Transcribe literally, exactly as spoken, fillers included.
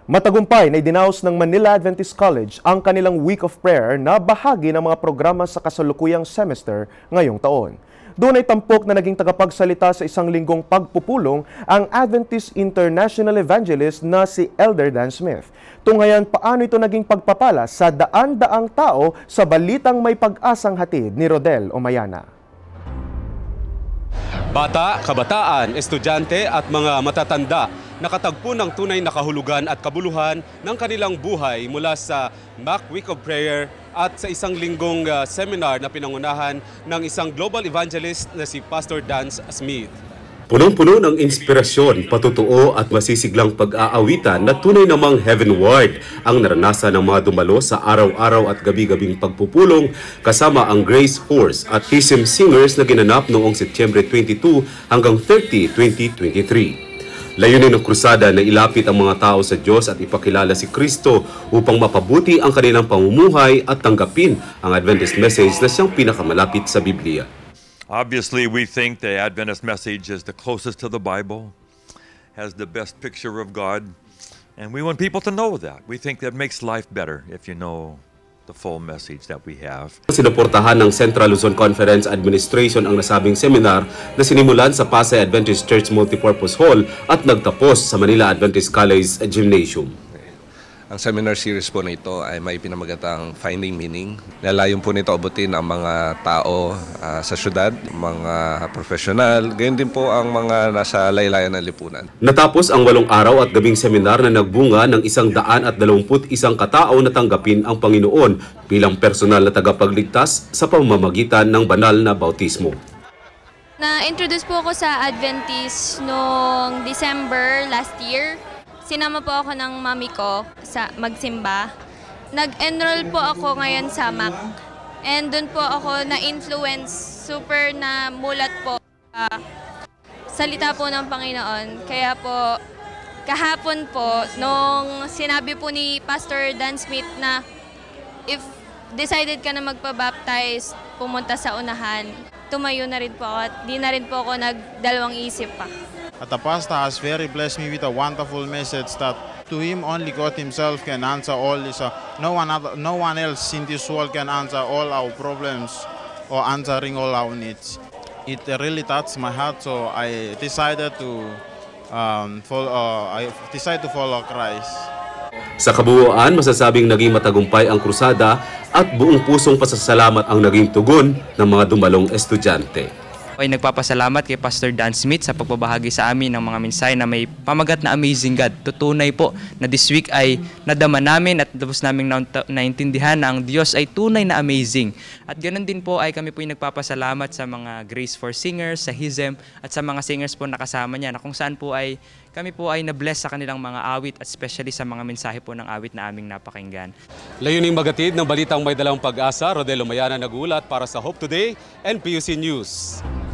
Matagumpay na idinaos ng Manila Adventist College ang kanilang Week of Prayer na bahagi ng mga programa sa kasalukuyang semester ngayong taon. Doon ay tampok na naging tagapagsalita sa isang linggong pagpupulong ang Adventist International Evangelist na si Elder Dan Smith. Tunghayan paano ito naging pagpapala sa daan-daang tao sa balitang may pag-asang hatid ni Rodel Omayana. Bata, kabataan, estudyante at mga matatanda nakatagpo ng tunay na kahulugan at kabuluhan ng kanilang buhay mula sa M A C Week of Prayer at sa isang linggong uh, seminar na pinangunahan ng isang global evangelist na si Pastor Dan Smith. Punong-puno ng inspirasyon, patutuo at masisiglang pag-aawitan na tunay namang heavenward ang naranasan ng mga dumalo sa araw-araw at gabi-gabing pagpupulong kasama ang Grace Force at Hymn Singers na ginanap noong Setyembre twenty-two hanggang thirty, twenty twenty-three. Layunin ng krusada na ilapit ang mga tao sa Diyos at ipakilala si Kristo upang mapabuti ang kanilang pamumuhay at tanggapin ang Adventist message na siyang pinakamalapit sa Biblia. Obviously, we think the Adventist message is the closest to the Bible, has the best picture of God, and we want people to know that. We think that makes life better if you know the full message that we have. Sinuportahan ng Central Luzon Conference Administration ang nasabing seminar na sinimulan sa Pasay Adventist Church Multipurpose Hall at nagtapos sa Manila Adventist College Gymnasium. Ang seminar series po nito ay may pinamagatang Finding Meaning. Lalayon po nito abutin ang mga tao uh, sa syudad, mga profesional, gayon din po ang mga nasa laylayan ng lipunan. Natapos ang walong araw at gabing seminar na nagbunga ng isang daan at dalawamput isang katao na tanggapin ang Panginoon bilang personal na tagapagligtas sa pamamagitan ng banal na bautismo. Na-introduce po ako sa Adventist noong December last year. Sinama po ako ng mami ko sa magsimba. Nag-enroll po ako ngayon sa M A C. And doon po ako na-influence, super na mulat po uh, salita po ng Panginoon. Kaya po, kahapon po, nung sinabi po ni Pastor Dan Smith na if decided ka na magpabaptize, pumunta sa unahan, tumayo na rin po ako at di na rin po ako nagdalawang isip pa. But the pastor has very blessed me with a wonderful message that to him only God himself can answer all this. Uh, no one other, no one else in this world can answer all our problems or answering all our needs. It really touched my heart, so I decided to um, follow, uh, I decided to follow Christ. Sa kabuuan, masasabing naging matagumpay ang krusada at buong pusong pasasalamat ang naging tugon ng mga dumalong estudyante. Ay nagpapasalamat kay Pastor Dan Smith sa pagbabahagi sa amin ng mga mensahe na may pamagat na amazing God. Tutunay po na this week ay nadama namin at tapos namin naintindihan na ang Diyos ay tunay na amazing. At ganoon din po ay kami po ay nagpapasalamat sa mga Grace for Singers, sa Hymn at sa mga singers po na kasama niya na kung saan po ay kami po ay na-bless sa kanilang mga awit at especially sa mga mensahe po ng awit na aming napakinggan. Layuning magatid ng balitang may dalang pag-asa, Rodel Omayana nagulat para sa Hope Today and P U C News.